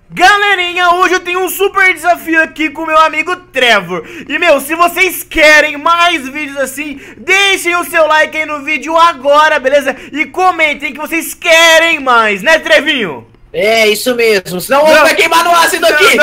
Galerinha, hoje eu tenho um super desafio aqui com meu amigo Trevor. E meu, se vocês querem mais vídeos assim, deixem o seu like aí no vídeo agora, beleza? E comentem que vocês querem mais, né, Trevinho? É, isso mesmo, senão vai queimar no ácido aqui.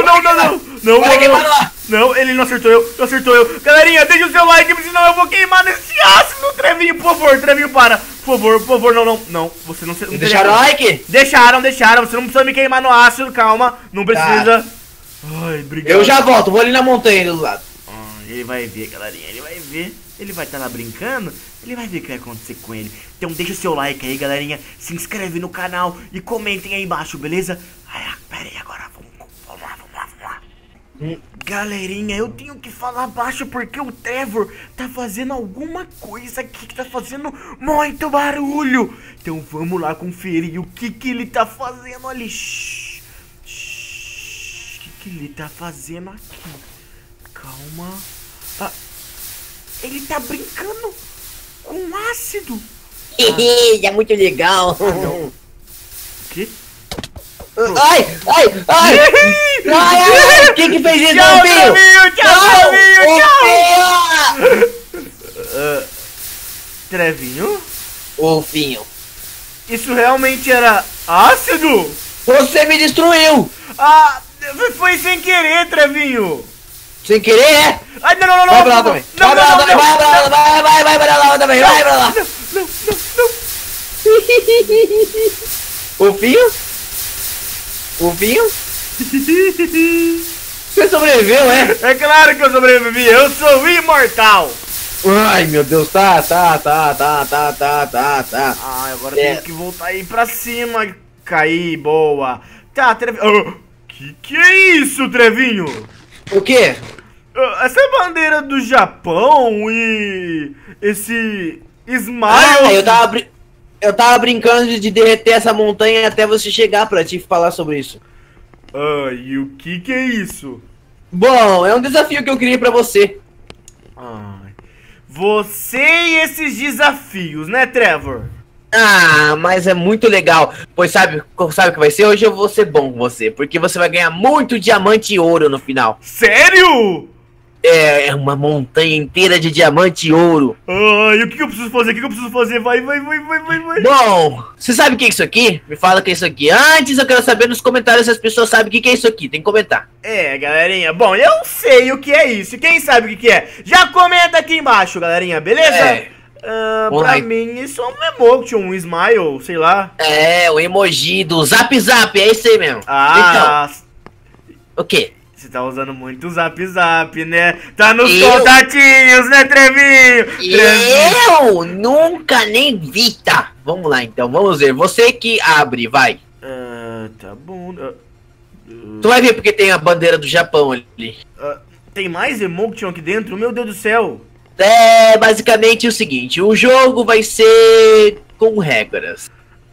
Não, ele não acertou eu, Galerinha, deixa o seu like, senão eu vou queimar nesse ácido, Trevinho, por favor, Trevinho, para. Por favor, não, você não... Deixaram like? Deixaram, você não precisa me queimar no ácido, calma, não precisa. Ai, obrigado. Eu já volto, vou ali na montanha ali do lado. Ele vai ver, galerinha, ele vai ver. Ele vai estar lá brincando, ele vai ver o que vai acontecer com ele. Então deixa o seu like aí, galerinha, se inscreve no canal e comentem aí embaixo, beleza? Pera aí, agora vamos lá. Galerinha, eu tenho que falar baixo porque o Trevor tá fazendo alguma coisa aqui que tá fazendo muito barulho. Então vamos lá conferir o que ele tá fazendo ali. O que ele tá fazendo aqui? Calma. Ele tá brincando com ácido. É muito legal. O quê? Ai! Que fez isso, Tchau, Trevinho? Golfinho. Isso realmente era ácido? Você me destruiu! Foi sem querer, Trevinho. Sem querer, é? Ai, não. Vai pra lá também. Vai pra lá. Não. Golfinho? Você sobreviveu, é? É claro que eu sobrevivi, eu sou imortal. Ai, meu Deus, tá. Agora tenho que voltar aí pra cima. Caí, boa. Tá, Trevinho. Que é isso, Trevinho? O quê? Essa bandeira do Japão e esse Smile. Eu tava brincando de derreter essa montanha até você chegar pra te falar sobre isso. E o que é isso? Bom, é um desafio que eu criei pra você. Você e esses desafios, né, Trevor? Mas é muito legal. Pois sabe o que vai ser? Hoje eu vou ser bom com você, porque você vai ganhar muito diamante e ouro no final. Sério? É uma montanha inteira de diamante e ouro. E o que eu preciso fazer? Vai. Bom, você sabe o que é isso aqui? Me fala o que é isso aqui. Antes eu quero saber nos comentários se as pessoas sabem o que é isso aqui. Tem que comentar. Galerinha, bom, eu sei o que é isso. Quem sabe o que é? Já comenta aqui embaixo, galerinha, beleza? Pra mim isso é um emotion, um smile, sei lá. É, o emoji do Zap Zap, é esse aí mesmo. Então, o quê? Você tá usando muito o Zap Zap, né? Tá nos contatinhos, né, Trevinho? Eu nunca nem vi, tá? Vamos lá, então, vamos ver. Você que abre, vai. Tá bom. Tu vai ver porque tem a bandeira do Japão ali. Tem mais emotion aqui dentro? Meu Deus do céu. É basicamente o seguinte, o jogo vai ser com regras.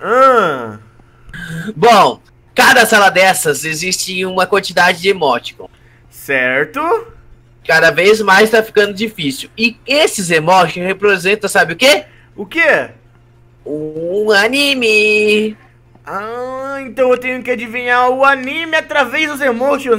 Bom, cada sala dessas existe uma quantidade de emoticons. Certo. Cada vez mais tá ficando difícil. E esses emoticons representam, sabe o quê? O quê? Um anime. Então eu tenho que adivinhar o anime através dos emotions.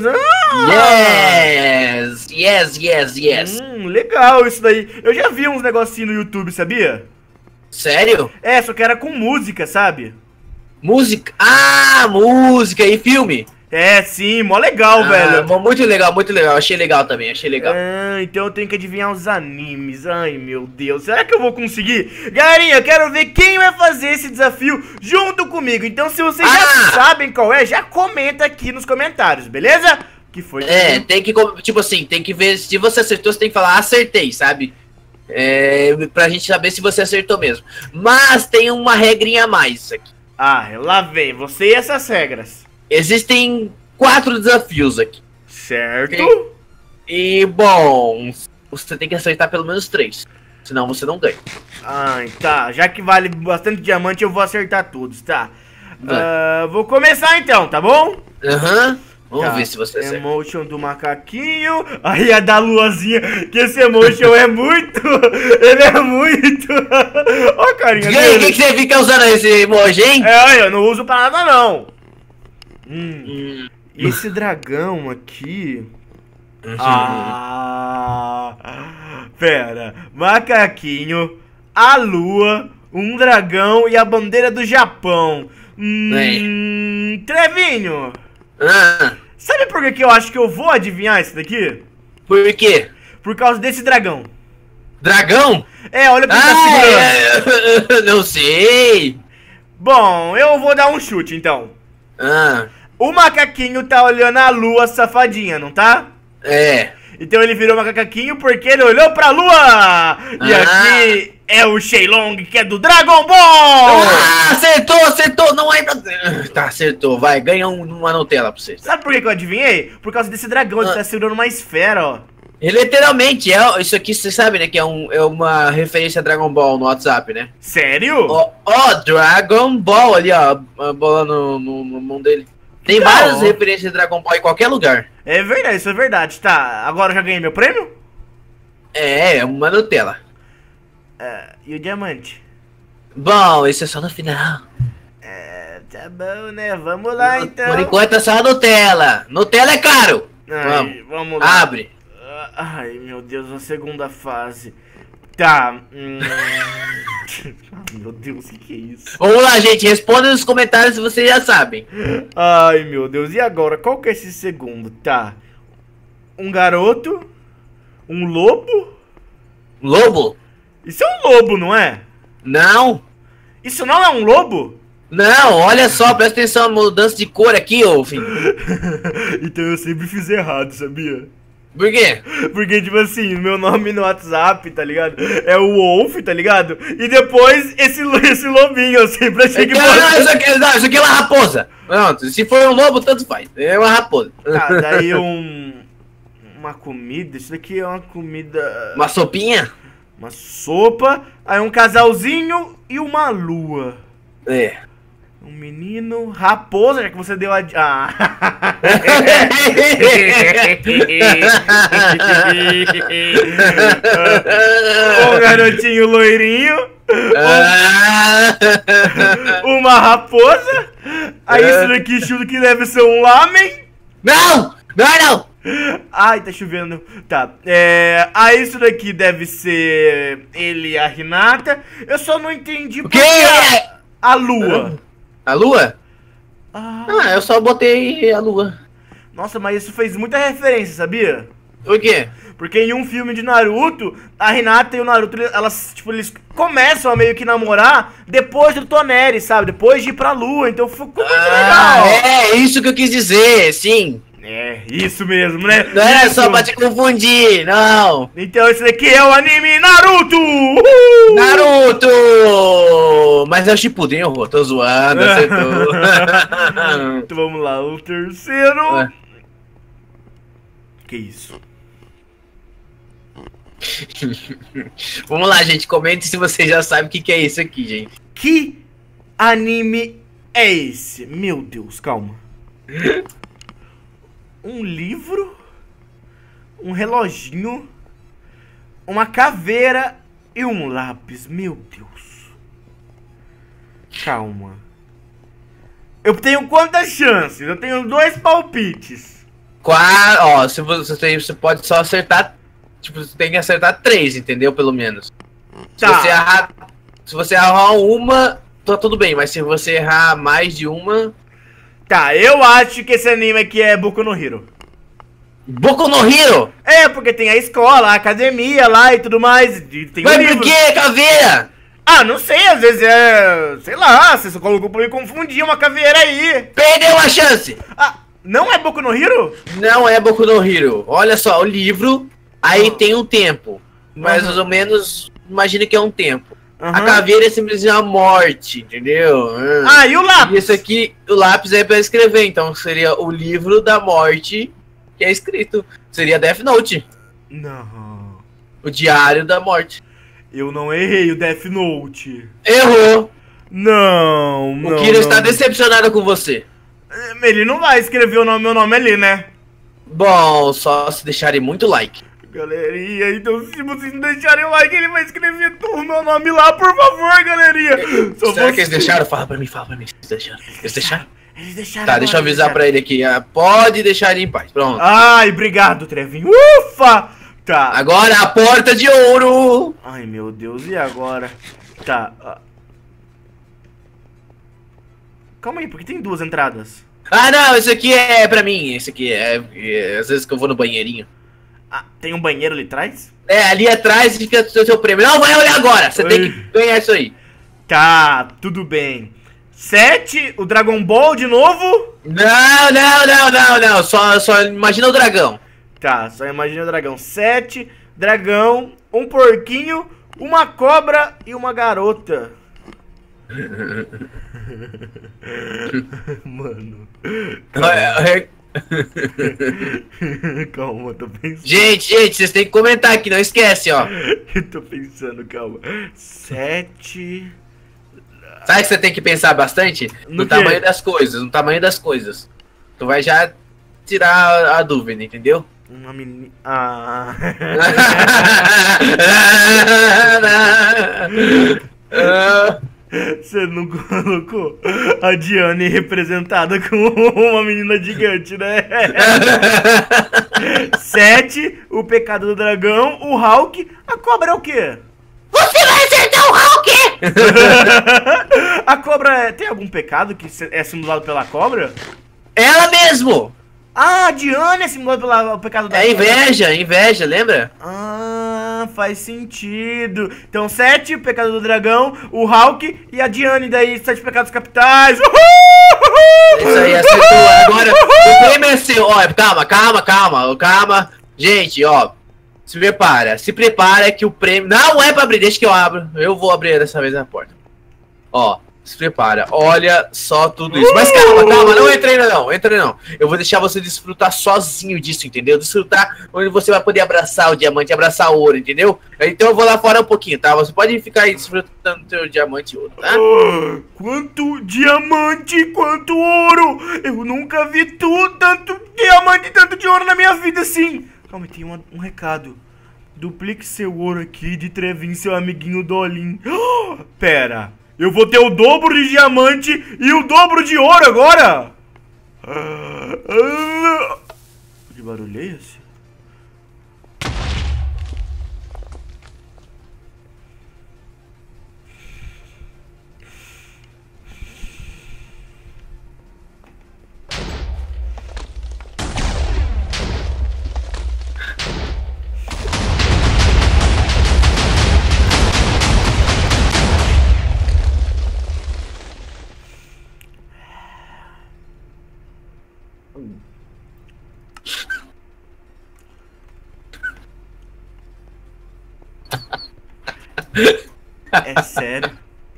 Yes. Legal isso daí. Eu já vi uns negocinhos no YouTube, sabia? Sério? Só que era com música, sabe? Música? Música e filme? Sim, mó legal, velho. Muito legal, achei legal também, então eu tenho que adivinhar os animes. Ai, meu Deus, será que eu vou conseguir? Galerinha, eu quero ver quem vai fazer esse desafio junto comigo. Então se vocês já sabem qual é, já comenta aqui nos comentários, beleza? Que foi? Tem que, tipo assim, tem que ver, se você acertou, você tem que falar acertei, sabe? Pra gente saber se você acertou mesmo. Mas tem uma regrinha a mais aqui. Lá vem, você e essas regras. Existem 4 desafios aqui. Certo. E, bom, você tem que acertar pelo menos 3. Senão você não ganha. Tá. Já que vale bastante diamante, eu vou acertar todos, tá? Vou começar então, tá bom? Vamos ver se você acerta. Emotion do macaquinho. Aí a da luazinha. Que esse emotion é muito. Ele é muito. Ó, carinha. E aí, o que você fica usando esse emoji, hein? Eu não uso pra nada, não. Esse dragão aqui... Pera. Macaquinho, a lua, um dragão e a bandeira do Japão. Trevinho. Sabe por que eu acho que eu vou adivinhar isso daqui? Por quê? Por causa desse dragão. Dragão? É, olha pra tá segurando. Não sei. Bom, eu vou dar um chute então. O macaquinho tá olhando a lua safadinha, não tá? É. Então ele virou macaquinho porque ele olhou pra lua. E aqui é o Shenlong, que é do Dragon Ball. Acertou. Não é pra... Tá, acertou. Vai, ganha uma Nutella pra você. Sabe por que eu adivinhei? Por causa desse dragão, ele tá segurando uma esfera, ó. Literalmente, isso aqui você sabe, né, que é uma referência a Dragon Ball no WhatsApp, né? Sério? Ó, Dragon Ball ali, ó, a bola no mão dele. Tem várias referências de Dragon Ball em qualquer lugar. É verdade, isso é verdade. Tá, agora eu já ganhei meu prêmio? É uma Nutella. E o diamante? Bom, isso é só no final. Tá bom, né? Vamos lá, então. Por enquanto é só a Nutella. Nutella é caro. Vamos lá. Abre. Ai, meu Deus, a segunda fase. Tá. Meu Deus, o que é isso? Vamos lá, gente. Responda nos comentários se vocês já sabem. Ai, meu Deus. E agora? Qual que é esse segundo? Tá. Um garoto? Um lobo? Lobo? Isso é um lobo, não é? Não. Isso não é um lobo? Não, olha só, presta atenção na mudança de cor aqui, ô filho. Então eu sempre fiz errado, sabia? Por quê? Porque, tipo assim, meu nome no WhatsApp, tá ligado? É o Wolf, tá ligado? E depois esse lobinho, eu sempre achei que fosse... Isso aqui é uma raposa. Pronto, se for um lobo, tanto faz. É uma raposa. Tá, daí uma comida, isso daqui é uma comida... Uma sopinha? Uma sopa, aí um casalzinho e uma lua. É. Um menino, raposa, já que você deu a... Um garotinho loirinho. Uma raposa. Aí isso daqui chuta que deve ser um lamen. Não! Ai, tá chovendo. Tá. Aí isso daqui deve ser ele e a Hinata. Eu só não entendi o quê? A lua. A lua? Eu só botei a lua. Nossa, mas isso fez muita referência, sabia? Por quê? Porque em um filme de Naruto, a Hinata e o Naruto, eles começam a meio que namorar depois do Toneri, sabe? Depois de ir pra lua, então ficou muito legal. É isso que eu quis dizer, sim. É, isso mesmo, né? Não é só pra te confundir, não. Então esse daqui é o anime Naruto! Naruto! Mas é o Shippuden, eu tô zoando, acertou. Então vamos lá, o terceiro... Que isso? Vamos lá, gente, comente se você já sabe o que é isso aqui, gente. Que anime é esse? Meu Deus, calma. Um livro, um reloginho, uma caveira e um lápis. Meu Deus. Calma. Eu tenho quantas chances? Eu tenho 2 palpites. Ó, você pode só acertar. Tipo, você tem que acertar 3, entendeu? Pelo menos. Tá. Se você errar uma, tá tudo bem. Mas se você errar mais de uma... Tá, eu acho que esse anime aqui é Boku no Hero. Boku no Hero? É, porque tem a escola, a academia lá e tudo mais. Tem mas por que, caveira? Não sei, às vezes é... Sei lá, você só colocou pra me confundir uma caveira aí. Perdeu a chance. Não é Boku no Hero? Não é Boku no Hero. Olha só, o livro, aí tem um tempo. Mais ou menos, imagina que é um tempo. A caveira é simplesmente a morte, entendeu? E o lápis? E esse aqui, o lápis é pra escrever, então seria o livro da morte que é escrito. Seria Death Note. Não. O diário da morte. Eu não errei o Death Note. Errou. Não. O Kira está decepcionado com você. Ele não vai escrever meu nome ali, né? Bom, só se deixarem muito like. Galerinha, então se vocês não deixarem o like, ele vai escrever o meu nome lá, por favor, galerinha. Será que eles deixaram? Fala pra mim. Eles deixaram? Eles deixaram Tá, agora, deixa eu avisar deixaram. pra ele aqui. Pode deixar ele em paz. Pronto. Ai, obrigado, Trevinho. Ufa! Tá. Agora a porta de ouro. Ai, meu Deus, e agora? Tá. Calma aí, porque tem duas entradas. Ah, não, esse aqui é pra mim. Esse aqui é às vezes que eu vou no banheirinho. Ah, tem um banheiro ali atrás? É, ali atrás fica o seu prêmio. Não, vai olhar agora. Você tem que ganhar isso aí. Tá, tudo bem. 7, o Dragon Ball de novo? Não. Só imagina o dragão. Tá, só imagina o dragão. 7, dragão, um porquinho, uma cobra e uma garota. Mano. Calma, tô pensando. Gente, vocês têm que comentar aqui, não esquece, ó. Eu tô pensando, calma. 7. Sabe que você tem que pensar bastante? No quê? tamanho das coisas, no tamanho das coisas. Tu vai já tirar a dúvida, entendeu? Uma menina. Ah. Você não colocou a Diane representada como uma menina gigante, né? 7, o pecado do dragão, o Hulk, a cobra é o quê? Você vai acertar o Hulk! A cobra tem algum pecado que é simulado pela cobra? Ela mesmo! Ah, a Diane é simulada pelo pecado da É inveja, lembra? Ah, faz sentido. Então 7, o pecado do dragão, o Hulk e a Diane, daí 7 pecados capitais. Uhul! Isso aí, acertou. Agora, o prêmio é seu. Ó, calma. Gente, ó, se prepara que o prêmio... Não é pra abrir, deixa que eu abro. Eu vou abrir dessa vez a porta. Ó, se prepara. Olha só tudo isso. Mas calma, não entra ainda não. Eu vou deixar você desfrutar sozinho disso, entendeu? Desfrutar onde você vai poder abraçar o diamante, abraçar o ouro, entendeu? Então eu vou lá fora um pouquinho, tá? Você pode ficar aí desfrutando do seu diamante e ouro, tá? Quanto diamante, quanto ouro! Eu nunca vi tanto diamante e tanto de ouro na minha vida assim! Calma, tem um recado. Duplique seu ouro aqui de Trevin, seu amiguinho Dolin. Pera, eu vou ter o dobro de diamante e o dobro de ouro agora? Que barulho é esse? É sério?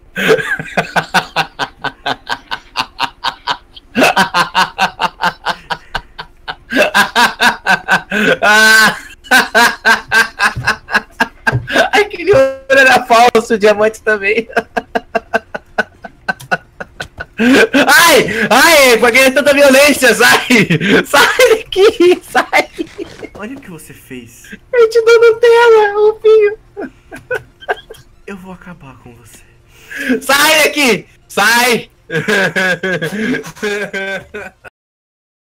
Aquele ouro era falso, o diamante também. Ai, pra que tanta violência? Sai daqui, sai. Olha o que você fez. Eu te dou Nutella, Rubinho. Eu vou acabar com você. Sai daqui, sai.